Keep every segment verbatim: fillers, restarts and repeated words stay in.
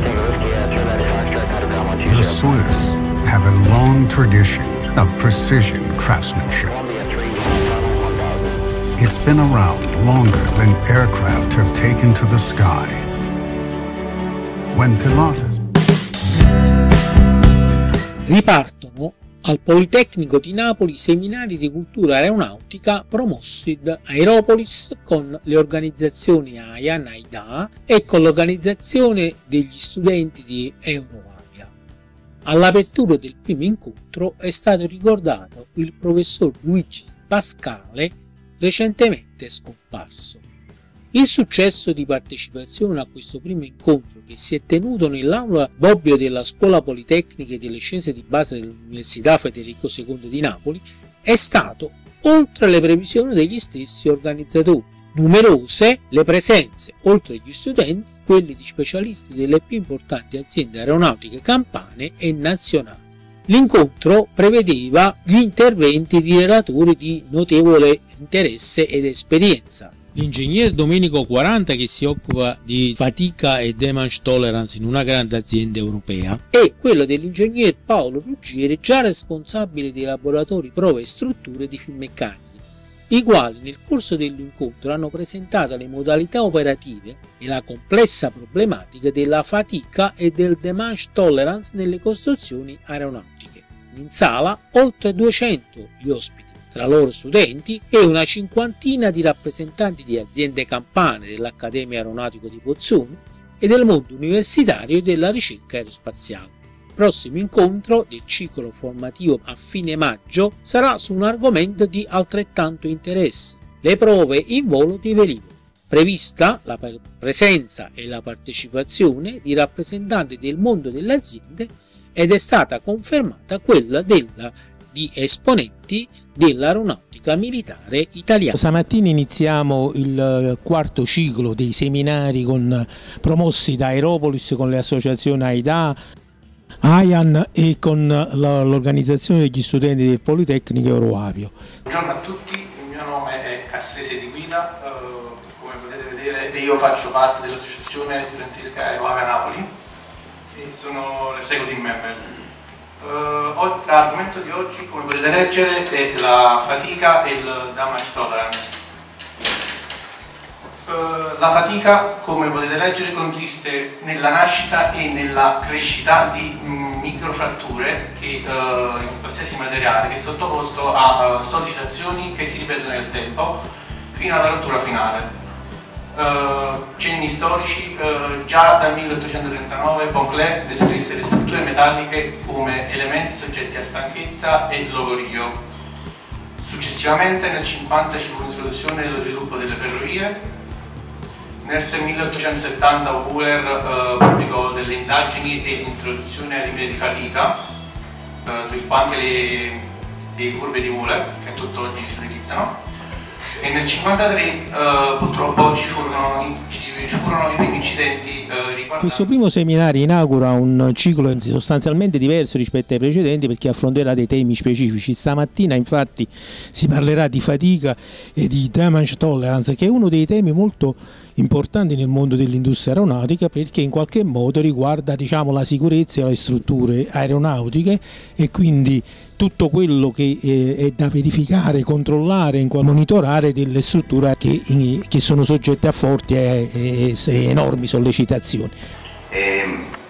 The Swiss have a long tradition of precision craftsmanship. It's been around longer than aircraft have taken to the sky. When Pilatus Ripartono al Politecnico di Napoli seminari di cultura aeronautica promossi da Aeropolis con le organizzazioni A I A N, AIDA e con l'organizzazione degli studenti di Eurovavia. All'apertura del primo incontro è stato ricordato il professor Luigi Pascale, recentemente scomparso. Il successo di partecipazione a questo primo incontro, che si è tenuto nell'aula Bobbio della Scuola Politecnica delle Scienze di Base dell'Università Federico secondo di Napoli, è stato oltre le previsioni degli stessi organizzatori. Numerose le presenze, oltre agli studenti, quelli di specialisti delle più importanti aziende aeronautiche campane e nazionali. L'incontro prevedeva gli interventi di relatori di notevole interesse ed esperienza. L'ingegner Domenico quaranta, che si occupa di fatica e damage tolerance in una grande azienda europea, e quello dell'ingegner Paolo Ruggieri, già responsabile dei laboratori prove e strutture di Finmeccaniche, i quali nel corso dell'incontro hanno presentato le modalità operative e la complessa problematica della fatica e del damage tolerance nelle costruzioni aeronautiche. In sala oltre duecento gli ospiti, tra loro studenti e una cinquantina di rappresentanti di aziende campane dell'Accademia Aeronautico di Pozzuoli e del mondo universitario e della ricerca aerospaziale. Il prossimo incontro del ciclo formativo a fine maggio sarà su un argomento di altrettanto interesse: le prove in volo di velivoli. Prevista la presenza e la partecipazione di rappresentanti del mondo delle aziende ed è stata confermata quella della di esponenti dell'aeronautica militare italiana. Stamattina iniziamo il quarto ciclo dei seminari con, promossi da Aeropolis con le associazioni AIDA, A I A N e con l'organizzazione degli studenti del Politecnico Eurovavia. Buongiorno a tutti, il mio nome è Castrese Di Guida, eh, come potete vedere io faccio parte dell'associazione studentesca Eurovavia Napoli e sono l'executive member. Uh, l'argomento di oggi, come potete leggere, è la fatica e il damage tolerance. Uh, la fatica, come potete leggere, consiste nella nascita e nella crescita di mm, microfratture che, uh, in qualsiasi materiale che è sottoposto a uh, sollecitazioni che si ripetono nel tempo fino alla rottura finale. Uh, cenni storici, uh, già dal milleottocentotrentanove Poncelet descrisse le strutture metalliche come elementi soggetti a stanchezza e logorio. Successivamente nel cinquanta ci fu l'introduzione dello sviluppo delle ferrovie. Nel milleottocentosettanta Wöhler uh, pubblicò delle indagini e l'introduzione ai limiti di fatica, uh, sviluppò anche le, le curve di Wöhler che tutt'oggi si utilizzano. E nel millenovecentocinquantatré uh, purtroppo ci furono, ci furono i primi incidenti uh, riguardanti. Questo primo seminario inaugura un ciclo sostanzialmente diverso rispetto ai precedenti perché affronterà dei temi specifici. Stamattina infatti si parlerà di fatica e di damage tolerance, che è uno dei temi molto importanti nel mondo dell'industria aeronautica perché in qualche modo riguarda, diciamo, la sicurezza e le strutture aeronautiche e quindi tutto quello che è da verificare, controllare, monitorare delle strutture che, che sono soggette a forti e, e, e enormi sollecitazioni. E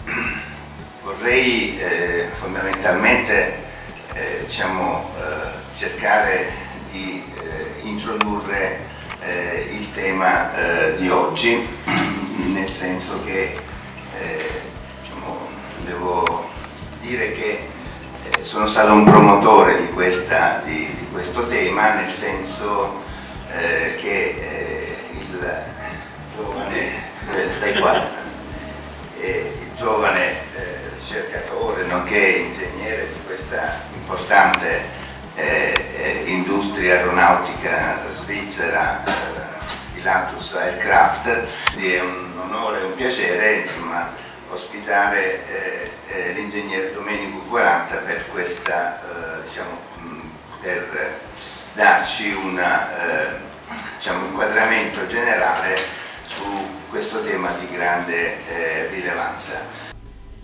vorrei eh, fondamentalmente eh, diciamo, eh, cercare di eh, introdurre eh, il tema eh, di oggi, nel senso che eh, diciamo, devo dire che sono stato un promotore di, questa, di, di questo tema, nel senso eh, che eh, il giovane, eh, stai qua, eh, il giovane eh, ricercatore, nonché ingegnere di questa importante eh, eh, industria aeronautica svizzera, eh, Pilatus Aircraft, è un onore e un piacere, insomma, ospitare eh, eh, l'ingegner Domenico quaranta per questa, eh, diciamo, mh, per darci un eh, diciamo, inquadramento generale su questo tema di grande eh, rilevanza.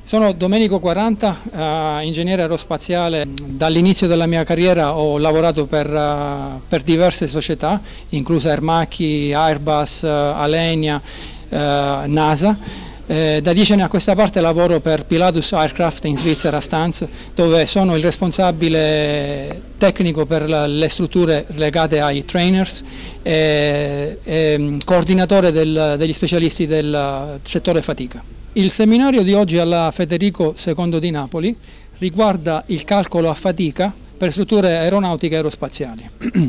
Sono Domenico quaranta, uh, ingegnere aerospaziale. Dall'inizio della mia carriera ho lavorato per, uh, per diverse società, inclusa Aermacchi, Airbus, uh, Alenia, uh, NASA. Eh, da dieci anni a questa parte lavoro per Pilatus Aircraft in Svizzera, a Stanz, dove sono il responsabile tecnico per le strutture legate ai trainers e, e coordinatore del, degli specialisti del settore fatica. Il seminario di oggi alla Federico secondo di Napoli riguarda il calcolo a fatica per strutture aeronautiche e aerospaziali.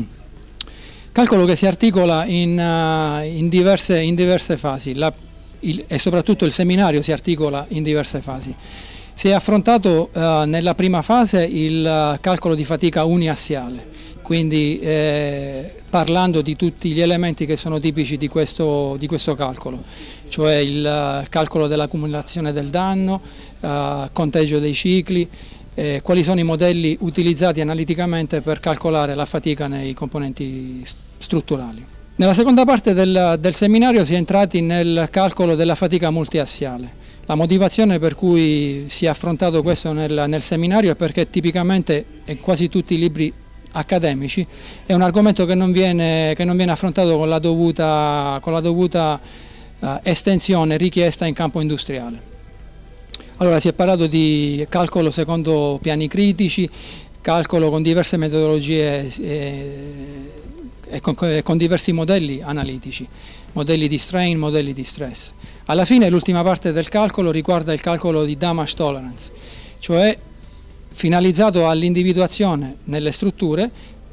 Calcolo che si articola in, in, diverse, in diverse fasi. La, Il, e soprattutto il seminario si articola in diverse fasi. Si è affrontato eh, nella prima fase il uh, calcolo di fatica uniassiale, quindi eh, parlando di tutti gli elementi che sono tipici di questo, di questo calcolo, cioè il uh, calcolo dell'accumulazione del danno, uh, conteggio dei cicli, eh, quali sono i modelli utilizzati analiticamente per calcolare la fatica nei componenti strutturali. Nella seconda parte del, del seminario si è entrati nel calcolo della fatica multiassiale. La motivazione per cui si è affrontato questo nel, nel seminario è perché tipicamente in quasi tutti i libri accademici è un argomento che non viene, che non viene affrontato con la dovuta, con la dovuta uh, estensione richiesta in campo industriale. Allora si è parlato di calcolo secondo piani critici, calcolo con diverse metodologie eh, e con, con diversi modelli analitici, modelli di strain, modelli di stress. Alla fine l'ultima parte del calcolo riguarda il calcolo di damage tolerance, cioè finalizzato all'individuazione nelle strutture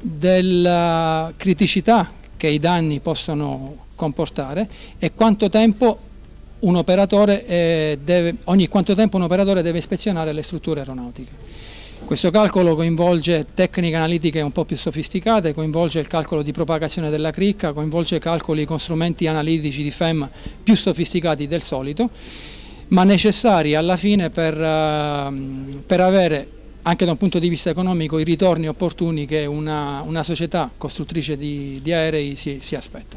della criticità che i danni possono comportare e quanto tempo un operatore eh, deve, ogni quanto tempo un operatore deve ispezionare le strutture aeronautiche. Questo calcolo coinvolge tecniche analitiche un po' più sofisticate, coinvolge il calcolo di propagazione della cricca, coinvolge calcoli con strumenti analitici di F E M più sofisticati del solito, ma necessari alla fine per, uh, per avere, anche da un punto di vista economico, i ritorni opportuni che una, una società costruttrice di, di aerei si, si aspetta.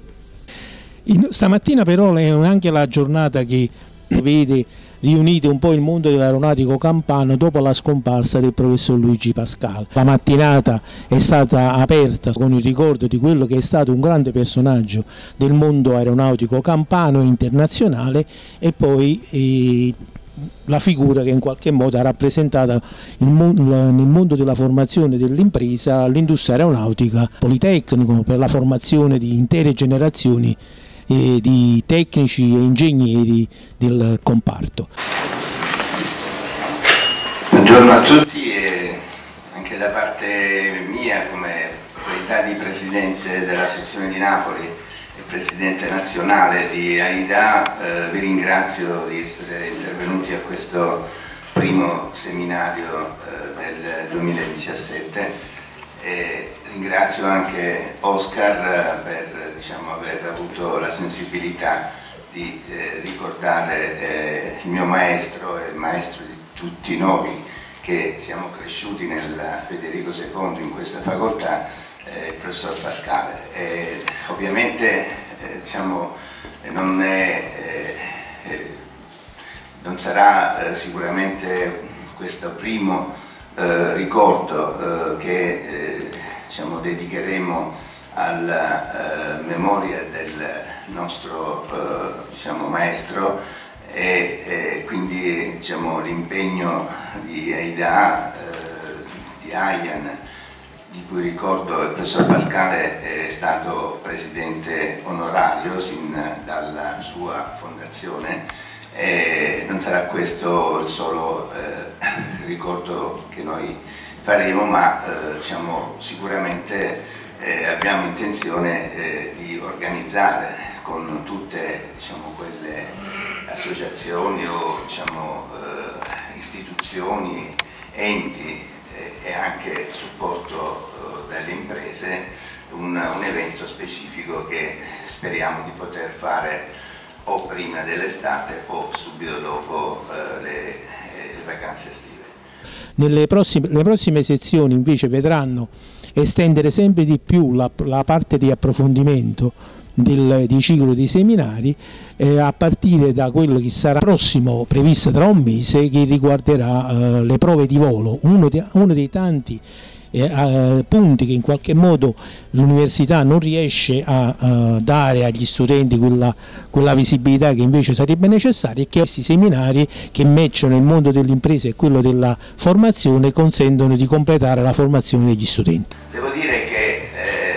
In, stamattina però è anche la giornata che vede riunite un po' il mondo dell'aeronautico campano dopo la scomparsa del professor Luigi Pascal. La mattinata è stata aperta con il ricordo di quello che è stato un grande personaggio del mondo aeronautico campano e internazionale e poi eh, la figura che in qualche modo ha rappresentato il mondo, nel mondo della formazione dell'impresa l'industria aeronautica politecnico per la formazione di intere generazioni E di tecnici e ingegneri del comparto. Buongiorno a tutti e anche da parte mia, come qualità di Presidente della sezione di Napoli e Presidente nazionale di AIDA, eh, vi ringrazio di essere intervenuti a questo primo seminario eh, del duemiladiciassette. E ringrazio anche Oscar per diciamo, aver avuto la sensibilità di eh, ricordare eh, il mio maestro e il maestro di tutti noi che siamo cresciuti nel Federico secondo in questa facoltà, eh, il professor Pascale. E, ovviamente eh, diciamo, non, è, eh, non sarà eh, sicuramente questo primo Eh, ricordo eh, che eh, diciamo, dedicheremo alla eh, memoria del nostro eh, diciamo, maestro e, e quindi diciamo, l'impegno di AIDA, eh, di AIAN, di cui ricordo il professor Pascale è stato presidente onorario sin dalla sua fondazione. E non sarà questo il solo eh, ricordo che noi faremo, ma eh, diciamo, sicuramente eh, abbiamo intenzione eh, di organizzare con tutte diciamo, quelle associazioni o diciamo, eh, istituzioni, enti eh, e anche supporto eh, dalle imprese un, un evento specifico che speriamo di poter fare o prima dell'estate o subito dopo eh, le, le vacanze estive. Nelle prossime, le prossime sezioni invece vedranno estendere sempre di più la, la parte di approfondimento del, di ciclo dei seminari eh, a partire da quello che sarà prossimo, previsto tra un mese, che riguarderà eh, le prove di volo, uno, de, uno dei tanti eh, punti che in qualche modo l'università non riesce a, a dare agli studenti quella, quella visibilità che invece sarebbe necessaria, e che questi seminari che matchano il mondo dell'impresa e quello della formazione consentono di completare la formazione degli studenti. Devo dire che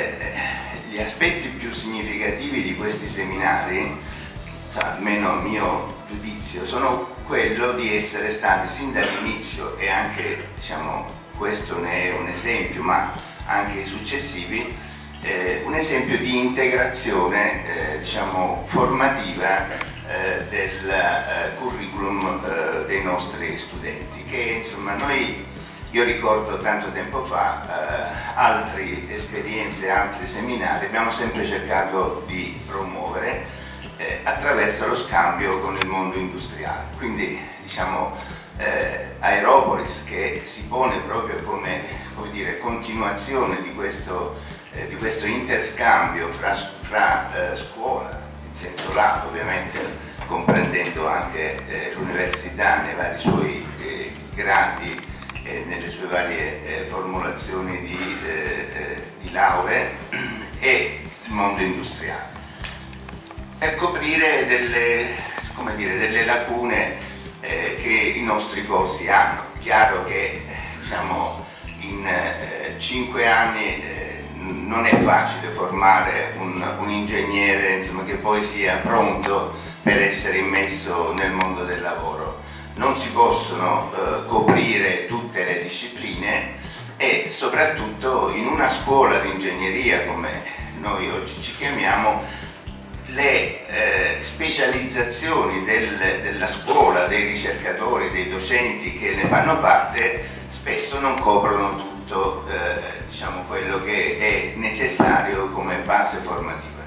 eh, gli aspetti più significativi di questi seminari, almeno a mio giudizio, sono quello di essere stati sin dall'inizio, e anche, diciamo, questo ne è un esempio, ma anche i successivi, eh, un esempio di integrazione eh, diciamo, formativa eh, del eh, curriculum eh, dei nostri studenti, che insomma noi, io ricordo tanto tempo fa eh, altre esperienze, altri seminari, abbiamo sempre cercato di promuovere eh, attraverso lo scambio con il mondo industriale. Quindi diciamo Eh, Aeropolis, che si pone proprio come, come dire, continuazione di questo, eh, di questo interscambio fra, fra eh, scuola, in senso lato ovviamente, comprendendo anche eh, l'università nei vari suoi eh, gradi e nelle sue varie eh, formulazioni di, eh, eh, di lauree, e il mondo industriale, per coprire delle, come dire, delle lacune Eh, che i nostri corsi hanno. Chiaro che diciamo, in eh, cinque anni eh, non è facile formare un, un ingegnere insomma, che poi sia pronto per essere immesso nel mondo del lavoro. Non si possono eh, coprire tutte le discipline, e soprattutto in una scuola di ingegneria come noi oggi ci chiamiamo, le eh, specializzazioni del, della scuola, dei ricercatori, dei docenti che ne fanno parte, spesso non coprono tutto eh, diciamo, quello che è necessario come base formativa.